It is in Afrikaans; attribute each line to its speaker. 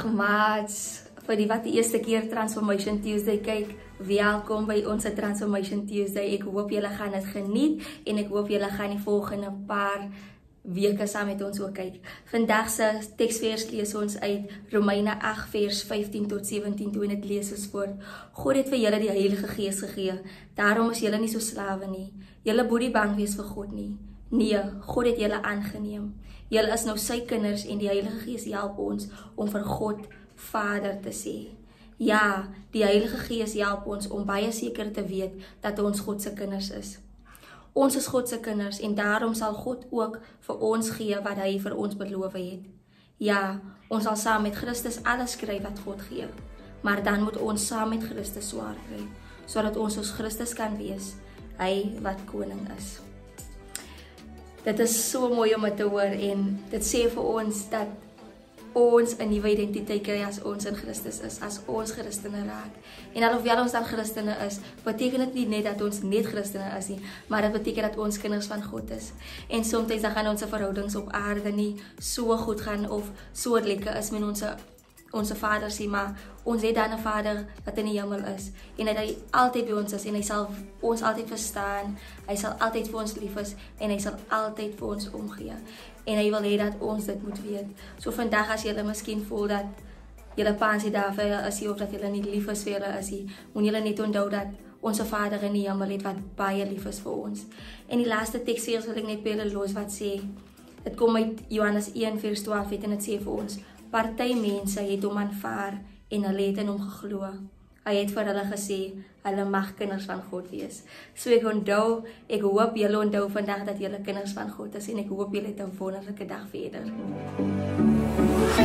Speaker 1: maats, vir die wat die eerste keer Transformation Tuesday kyk, welkom by ons Transformation Tuesday. Ek hoop julle gaan dit geniet en ek hoop julle gaan die volgende paar weke saam met ons ook kyk. Vandag se teksvers lees ons uit Romeine 8 vers 15 tot 17 toe en dit lees ons voor. God het vir julle die Heilige Gees gegee. Daarom is julle nie so slawe nie. Julle moet nie bang wees vir God nie. Nee, God het julle aangeneem. Julle is nou sy kinders en die Heilige Gees help ons om vir God Vader te sê. Ja, die Heilige Gees help ons om baie seker te weet dat ons God se kinders is. Ons is God se kinders en daarom sal God ook vir ons gee wat hy vir ons beloof het. Ja, ons sal saam met Christus alles kry wat God gee. Maar dan moet ons saam met Christus swaar kry, sodat ons soos Christus kan wees, hy wat koning is. Dit is so mooi om te hoor en dit sê vir ons dat ons 'n nuwe identiteit kry as ons in Christus is, as ons Christene raak. En alhoewel ons dan Christene is, beteken dit nie net dat ons net Christene is nie, maar dit beteken dat ons kinders van God is. En soms dan gaan ons verhoudings op aarde nie so goed gaan of so lekker is met onze Vader sê, maar ons het dan 'n Vader wat in die hemel is en dat hy altyd by ons is en hy sal ons altyd verstaan, hy sal altyd vir ons lief is en hy sal altyd vir ons omgee en hy wil hê dat ons dit moet weet. So vandag as julle miskien voel dat julle pansie daar vir julle is of dat julle nie lief is vir julle is, moet julle net onthou dat onze Vader in die hemel het wat baie lief is vir ons. En die laaste teks hier wil ek net by julle los wat sê, dit kom uit Johannes 1 vers 12 en dit sê vir ons, party mense het hom aanvaar en hulle het in hom geglo. Hy het vir hulle gesê, hulle mag kinders van God wees. So ek hoop julle onthou vandag dat julle kinders van God is en ek hoop julle het 'n wonderlike dag verder.